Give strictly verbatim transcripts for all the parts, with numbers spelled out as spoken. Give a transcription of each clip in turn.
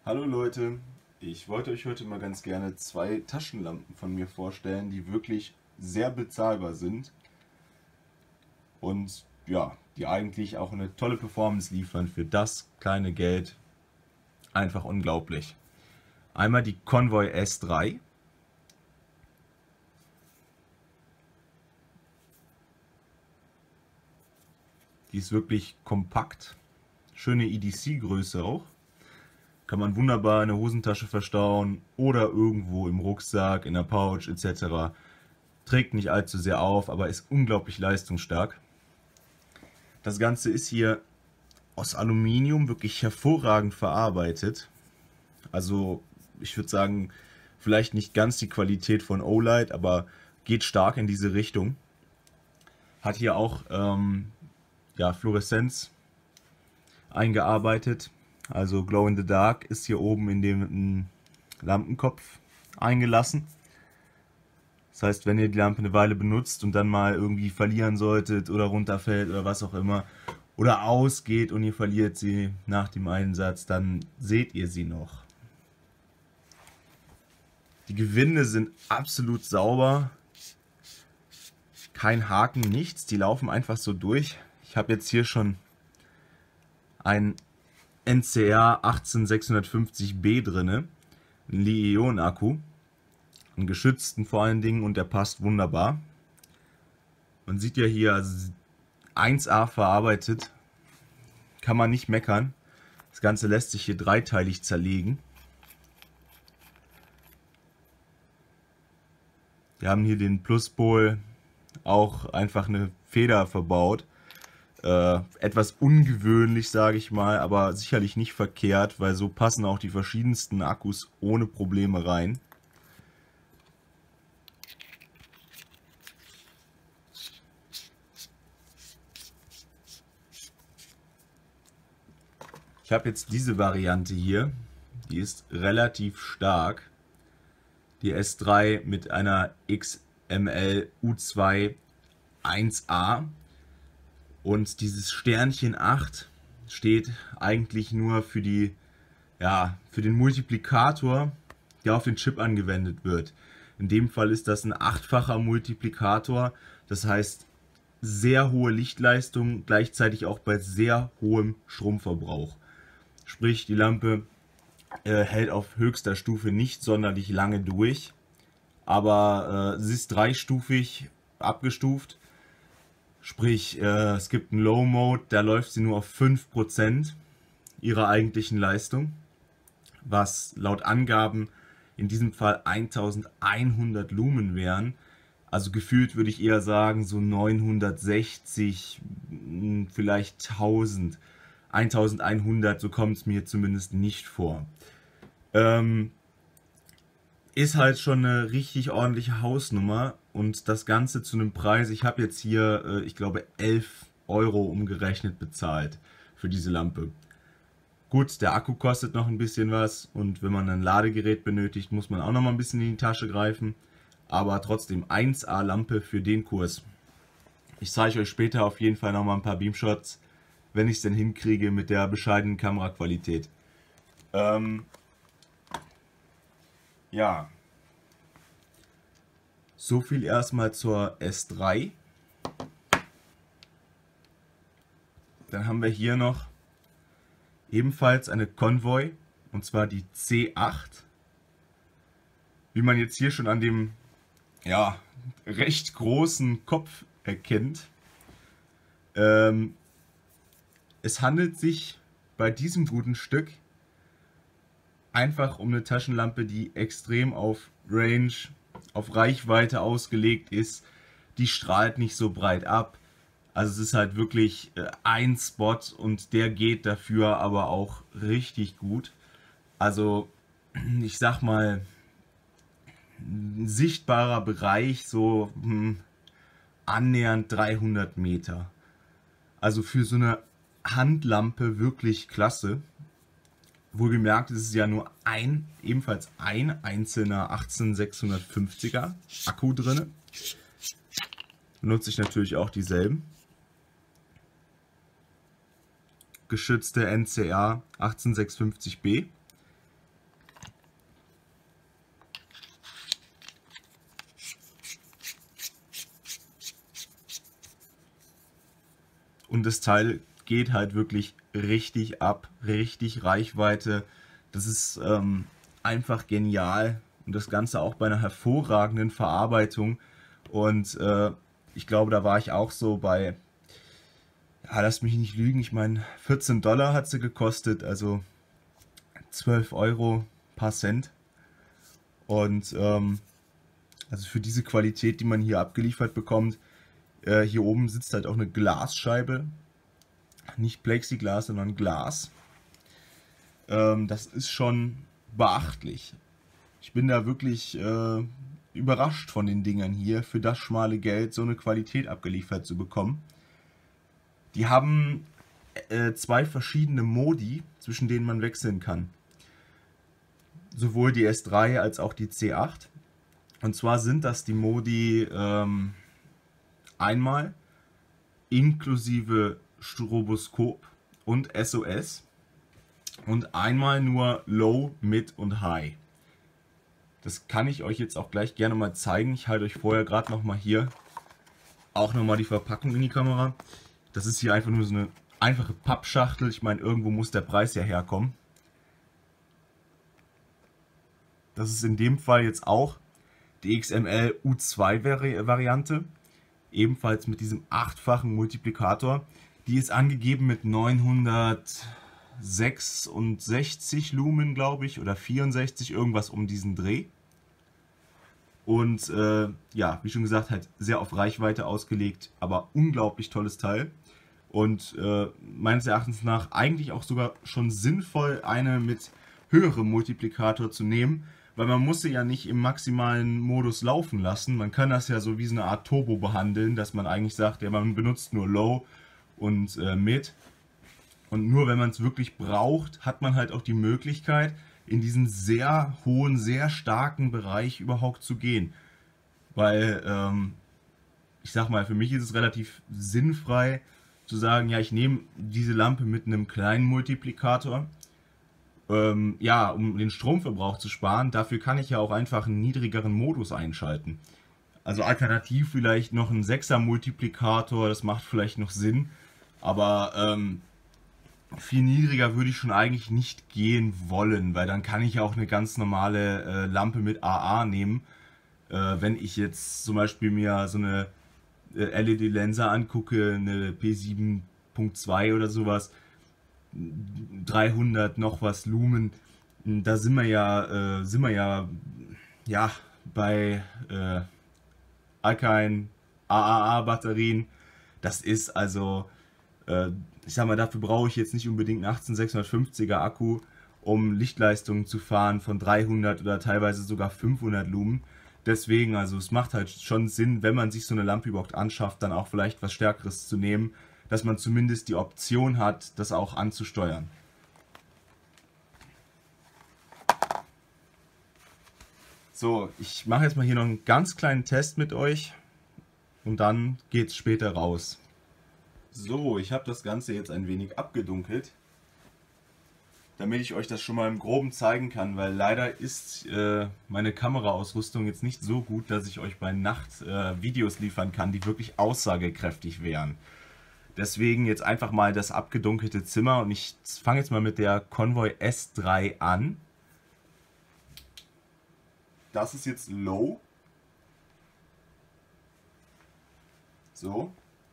Hallo Leute, ich wollte euch heute mal ganz gerne zwei Taschenlampen von mir vorstellen, die wirklich sehr bezahlbar sind und ja, die eigentlich auch eine tolle Performance liefern für das kleine Geld. Einfach unglaublich. Einmal die Convoy S drei. Die ist wirklich kompakt, schöne E D C-Größe auch. Kann man wunderbar in der Hosentasche verstauen oder irgendwo im Rucksack, in der Pouch et cetera. Trägt nicht allzu sehr auf, aber ist unglaublich leistungsstark. Das Ganze ist hier aus Aluminium wirklich hervorragend verarbeitet. Also ich würde sagen, vielleicht nicht ganz die Qualität von Olight, aber geht stark in diese Richtung. Hat hier auch ähm, ja, Fluoreszenz eingearbeitet. Also Glow in the Dark ist hier oben in dem Lampenkopf eingelassen. Das heißt, wenn ihr die Lampe eine Weile benutzt und dann mal irgendwie verlieren solltet oder runterfällt oder was auch immer oder ausgeht und ihr verliert sie nach dem Einsatz, dann seht ihr sie noch. Die Gewinde sind absolut sauber. Kein Haken, nichts. Die laufen einfach so durch. Ich habe jetzt hier schon ein N C R eintausendsechshundertfünfzig B drinne, ein Li-Ionen-Akku, einen geschützten vor allen Dingen, und der passt wunderbar. Man sieht ja hier, also eins A verarbeitet, kann man nicht meckern. Das Ganze lässt sich hier dreiteilig zerlegen. Wir haben hier den Pluspol auch einfach eine Feder verbaut. Äh, etwas ungewöhnlich, sage ich mal, aber sicherlich nicht verkehrt, weil so passen auch die verschiedensten Akkus ohne Probleme rein. Ich habe jetzt diese Variante hier, die ist relativ stark. Die S drei mit einer X M L U zwei eins A. Und dieses Sternchen acht steht eigentlich nur für, die, ja, für den Multiplikator, der auf den Chip angewendet wird. In dem Fall ist das ein achtfacher Multiplikator, das heißt sehr hohe Lichtleistung, gleichzeitig auch bei sehr hohem Stromverbrauch. Sprich, die Lampe äh, hält auf höchster Stufe nicht sonderlich lange durch, aber äh, sie ist dreistufig abgestuft. Sprich, äh, es gibt einen Low Mode, da läuft sie nur auf fünf Prozent ihrer eigentlichen Leistung, was laut Angaben in diesem Fall eintausendeinhundert Lumen wären. Also gefühlt würde ich eher sagen so neunhundertsechzig, vielleicht tausend. eintausendeinhundert, so kommt es mir zumindest nicht vor. Ähm, ist halt schon eine richtig ordentliche Hausnummer und das Ganze zu einem Preis, ich habe jetzt hier, äh, ich glaube, elf Euro umgerechnet bezahlt für diese Lampe. Gut, der Akku kostet noch ein bisschen was und wenn man ein Ladegerät benötigt, muss man auch noch mal ein bisschen in die Tasche greifen. Aber trotzdem eins A Lampe für den Kurs. Ich zeige euch später auf jeden Fall noch mal ein paar Beamshots, wenn ich es denn hinkriege mit der bescheidenen Kameraqualität. Ähm, ja, so viel erstmal zur S drei. Dann haben wir hier noch ebenfalls eine Convoy, und zwar die C acht. Wie man jetzt hier schon an dem ja, recht großen Kopf erkennt. Ähm, es handelt sich bei diesem guten Stück einfach um eine Taschenlampe, die extrem auf Range, auf Reichweite ausgelegt ist. Die strahlt nicht so breit ab. Also es ist halt wirklich äh, ein Spot und der geht dafür aber auch richtig gut. Also ich sag mal, ein sichtbarer Bereich so hm, annähernd dreihundert Meter. Also für so eine Handlampe wirklich klasse. Wohlgemerkt ist es ja nur ein, ebenfalls ein einzelner achtzehnhundertsechsundfünfziger Akku drin. Benutze ich natürlich auch dieselben. Geschützte N C R eintausendsechshundertfünfzig B. und das Teil geht halt wirklich richtig ab, richtig Reichweite. Das ist ähm, einfach genial und das Ganze auch bei einer hervorragenden Verarbeitung. Und äh, ich glaube, da war ich auch so bei, ja, lass mich nicht lügen, ich meine, vierzehn Dollar hat sie gekostet, also zwölf Euro, paar Cent. Und ähm, also für diese Qualität, die man hier abgeliefert bekommt, äh, hier oben sitzt halt auch eine Glasscheibe. Nicht Plexiglas, sondern Glas. Ähm, das ist schon beachtlich. Ich bin da wirklich äh, überrascht von den Dingern hier, für das schmale Geld so eine Qualität abgeliefert zu bekommen. Die haben äh, zwei verschiedene Modi, zwischen denen man wechseln kann. Sowohl die S drei als auch die C acht. Und zwar sind das die Modi ähm, einmal inklusive Stroboskop und S O S und einmal nur Low, Mid und High. Das kann ich euch jetzt auch gleich gerne mal zeigen. Ich halte euch vorher gerade noch mal hier auch noch mal die Verpackung in die Kamera. Das ist hier einfach nur so eine einfache Pappschachtel. Ich meine, irgendwo muss der Preis ja herkommen. Das ist in dem Fall jetzt auch die X M L U zwei Variante. Ebenfalls mit diesem achtfachen Multiplikator. Die ist angegeben mit neunhundertsechsundsechzig Lumen, glaube ich, oder vierundsechzig, irgendwas um diesen Dreh. Und äh, ja, wie schon gesagt, halt sehr auf Reichweite ausgelegt, aber unglaublich tolles Teil. Und äh, meines Erachtens nach eigentlich auch sogar schon sinnvoll, eine mit höherem Multiplikator zu nehmen, weil man muss sie ja nicht im maximalen Modus laufen lassen. Man kann das ja so wie so eine Art Turbo behandeln, dass man eigentlich sagt, ja, man benutzt nur Low und äh, Mid. Und nur wenn man es wirklich braucht, hat man halt auch die Möglichkeit, in diesen sehr hohen, sehr starken Bereich überhaupt zu gehen. Weil, ähm, ich sag mal, für mich ist es relativ sinnfrei zu sagen, ja, ich nehme diese Lampe mit einem kleinen Multiplikator, ähm, ja, um den Stromverbrauch zu sparen. Dafür kann ich ja auch einfach einen niedrigeren Modus einschalten. Also alternativ vielleicht noch ein sechser Multiplikator, das macht vielleicht noch Sinn, aber ähm, viel niedriger würde ich schon eigentlich nicht gehen wollen, weil dann kann ich auch eine ganz normale äh, Lampe mit A A nehmen. Äh, wenn ich jetzt zum Beispiel mir so eine äh, L E D-Linse angucke, eine P sieben Punkt zwei oder sowas, dreihundert noch was Lumen, da sind wir ja, äh, sind wir ja, ja bei äh, Alkaline A A A-Batterien. Das ist also, äh, ich sag mal, dafür brauche ich jetzt nicht unbedingt einen achtzehnhundertsechshundertfünfziger Akku, um Lichtleistungen zu fahren von dreihundert oder teilweise sogar fünfhundert Lumen. Deswegen, also es macht halt schon Sinn, wenn man sich so eine Lampe überhaupt anschafft, dann auch vielleicht was Stärkeres zu nehmen, dass man zumindest die Option hat, das auch anzusteuern. So, ich mache jetzt mal hier noch einen ganz kleinen Test mit euch und dann geht es später raus. So, ich habe das Ganze jetzt ein wenig abgedunkelt, damit ich euch das schon mal im Groben zeigen kann, weil leider ist äh, meine Kameraausrüstung jetzt nicht so gut, dass ich euch bei Nacht äh, Videos liefern kann, die wirklich aussagekräftig wären. Deswegen jetzt einfach mal das abgedunkelte Zimmer und ich fange jetzt mal mit der Convoy S drei an. Das ist jetzt Low. So.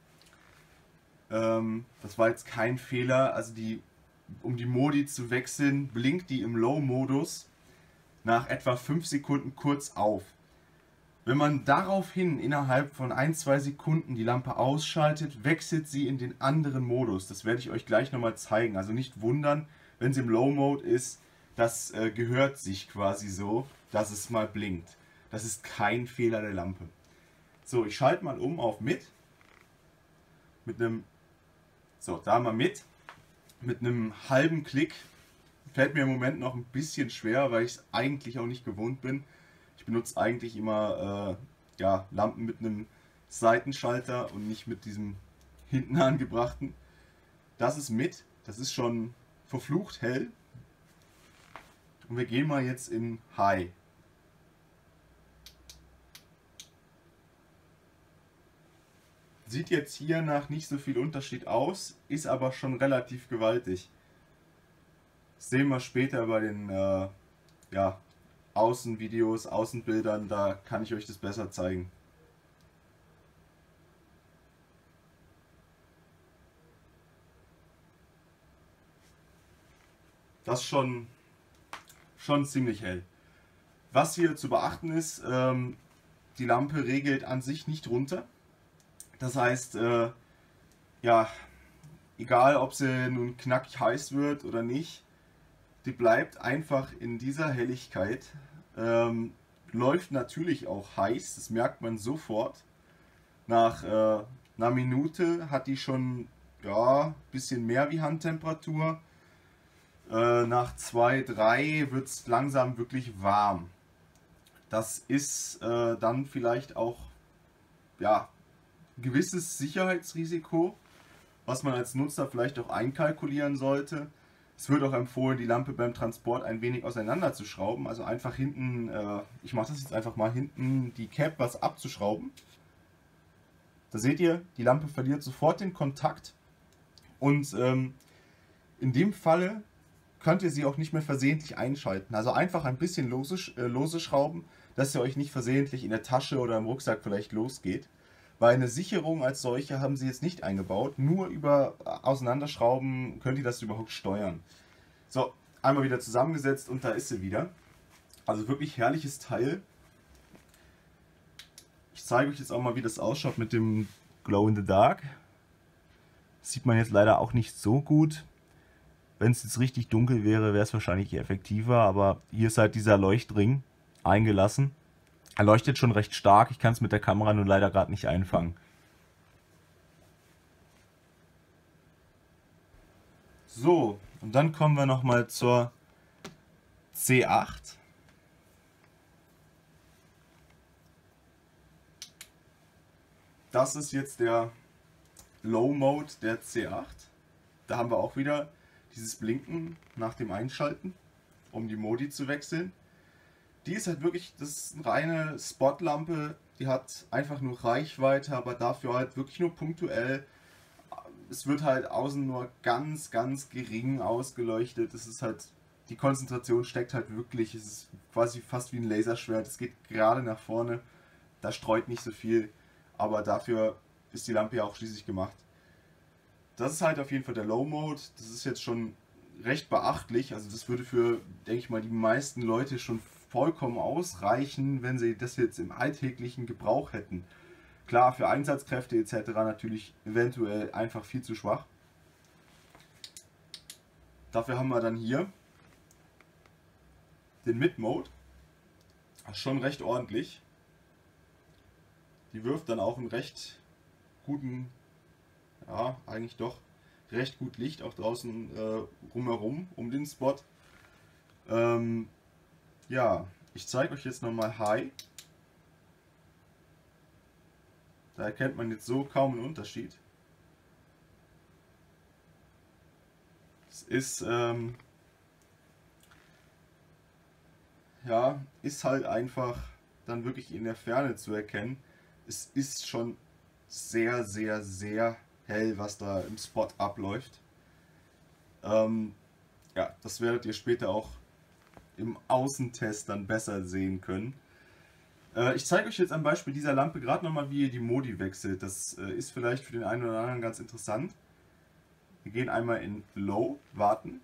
Ähm, das war jetzt kein Fehler, also die, um die Modi zu wechseln, blinkt die im Low-Modus nach etwa fünf Sekunden kurz auf. Wenn man daraufhin innerhalb von ein, zwei Sekunden die Lampe ausschaltet, wechselt sie in den anderen Modus. Das werde ich euch gleich nochmal zeigen. Also nicht wundern, wenn sie im Low-Mode ist, das äh, gehört sich quasi so, dass es mal blinkt. Das ist kein Fehler der Lampe. So, ich schalte mal um auf Mid. Mit einem, so, da mal Mid. Mit einem halben Klick. Fällt mir im Moment noch ein bisschen schwer, weil ich es eigentlich auch nicht gewohnt bin. Ich benutze eigentlich immer äh, ja, Lampen mit einem Seitenschalter und nicht mit diesem hinten angebrachten. Das ist Mid, das ist schon verflucht hell. Und wir gehen mal jetzt in High. Sieht jetzt hier nach nicht so viel Unterschied aus, ist aber schon relativ gewaltig. Das sehen wir später bei den äh, ja, Außenvideos, Außenbildern, da kann ich euch das besser zeigen. Das ist schon, schon ziemlich hell. Was hier zu beachten ist, ähm, die Lampe regelt an sich nicht runter. Das heißt, äh, ja, egal ob sie nun knackig heiß wird oder nicht, die bleibt einfach in dieser Helligkeit. Ähm, läuft natürlich auch heiß, das merkt man sofort. Nach äh, einer Minute hat die schon ja, ein bisschen mehr wie Handtemperatur. Äh, nach zwei, drei wird es langsam wirklich warm. Das ist äh, dann vielleicht auch ja, ein gewisses Sicherheitsrisiko, was man als Nutzer vielleicht auch einkalkulieren sollte. Es wird auch empfohlen, die Lampe beim Transport ein wenig auseinander zu schrauben. Also einfach hinten, äh, ich mache das jetzt einfach mal, hinten die Cap was abzuschrauben. Da seht ihr, die Lampe verliert sofort den Kontakt. Und ähm, in dem Falle könnt ihr sie auch nicht mehr versehentlich einschalten. Also einfach ein bisschen lose, äh, lose schrauben, dass ihr euch nicht versehentlich in der Tasche oder im Rucksack vielleicht losgeht. Weil eine Sicherung als solche haben sie jetzt nicht eingebaut. Nur über Auseinanderschrauben könnt ihr das überhaupt steuern. So, einmal wieder zusammengesetzt und da ist sie wieder. Also wirklich herrliches Teil. Ich zeige euch jetzt auch mal, wie das ausschaut mit dem Glow in the Dark. Das sieht man jetzt leider auch nicht so gut. Wenn es jetzt richtig dunkel wäre, wäre es wahrscheinlich effektiver. Aber hier ist halt dieser Leuchtring eingelassen. Er leuchtet schon recht stark. Ich kann es mit der Kamera nun leider gerade nicht einfangen. So, und dann kommen wir nochmal zur C acht. Das ist jetzt der Low Mode der C acht. Da haben wir auch wieder dieses Blinken nach dem Einschalten, um die Modi zu wechseln. Die ist halt wirklich, das ist eine reine Spotlampe, die hat einfach nur Reichweite, aber dafür halt wirklich nur punktuell. Es wird halt außen nur ganz, ganz gering ausgeleuchtet. Es ist halt, die Konzentration steckt halt wirklich, es ist quasi fast wie ein Laserschwert. Es geht gerade nach vorne, da streut nicht so viel, aber dafür ist die Lampe ja auch schließlich gemacht. Das ist halt auf jeden Fall der Low Mode, das ist jetzt schon recht beachtlich, also das würde für, denke ich mal, die meisten Leute schon vollkommen ausreichen, wenn sie das jetzt im alltäglichen Gebrauch hätten. Klar, für Einsatzkräfte et cetera natürlich eventuell einfach viel zu schwach. Dafür haben wir dann hier den Mid-Mode. Schon recht ordentlich. Die wirft dann auch einen recht guten, ja, eigentlich doch recht gut Licht auch draußen äh, rumherum, um den Spot. Ähm, ja, ich zeige euch jetzt nochmal High. Da erkennt man jetzt so kaum einen Unterschied. Es ist, ähm, ja, ist halt einfach dann wirklich in der Ferne zu erkennen. Es ist schon sehr, sehr, sehr hell, was da im Spot abläuft. Ähm, ja, das werdet ihr später auch im Außentest dann besser sehen können. Äh, ich zeige euch jetzt am Beispiel dieser Lampe gerade nochmal, wie ihr die Modi wechselt. Das äh, ist vielleicht für den einen oder anderen ganz interessant. Wir gehen einmal in Low, warten.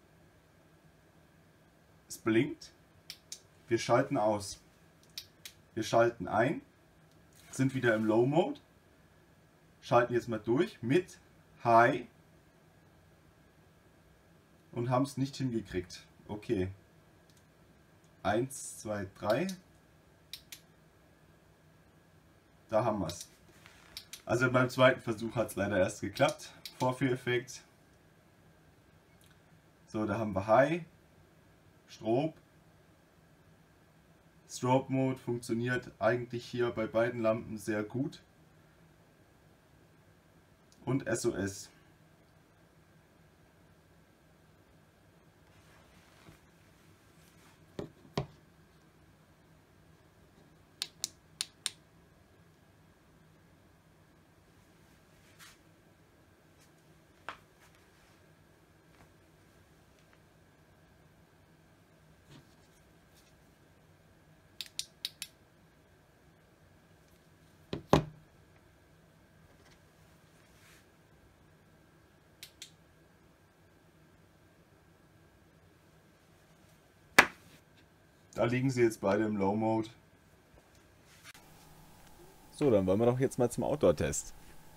Es blinkt. Wir schalten aus. Wir schalten ein, sind wieder im Low Mode. Schalten jetzt mal durch mit High und haben es nicht hingekriegt. Okay. eins, zwei, drei. Da haben wir es. Also beim zweiten Versuch hat es leider erst geklappt. Vorführeffekt. So, da haben wir High, Strobe. Strobe Mode funktioniert eigentlich hier bei beiden Lampen sehr gut. Und S O S. Da liegen sie jetzt beide im Low Mode. So, dann wollen wir doch jetzt mal zum Outdoor-Test.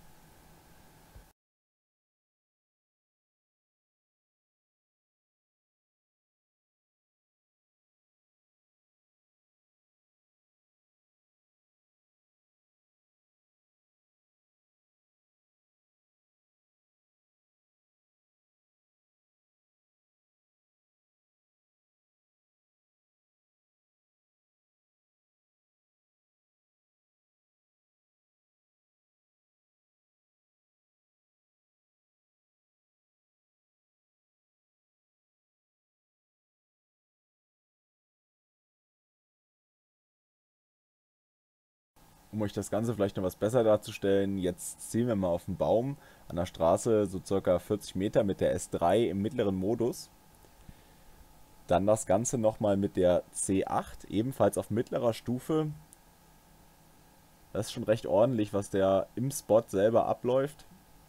Um euch das Ganze vielleicht noch was besser darzustellen, jetzt ziehen wir mal auf den Baum an der Straße so circa vierzig Meter mit der S drei im mittleren Modus. Dann das Ganze nochmal mit der C acht, ebenfalls auf mittlerer Stufe. Das ist schon recht ordentlich, was der im Spot selber abläuft.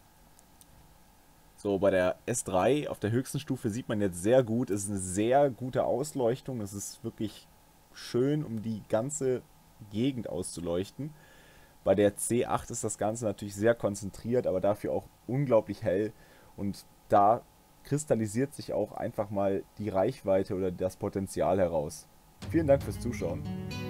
So, bei der S drei auf der höchsten Stufe sieht man jetzt sehr gut, es ist eine sehr gute Ausleuchtung. Es ist wirklich schön, um die ganze Gegend auszuleuchten. Bei der C acht ist das Ganze natürlich sehr konzentriert, aber dafür auch unglaublich hell. Und da kristallisiert sich auch einfach mal die Reichweite oder das Potenzial heraus. Vielen Dank fürs Zuschauen.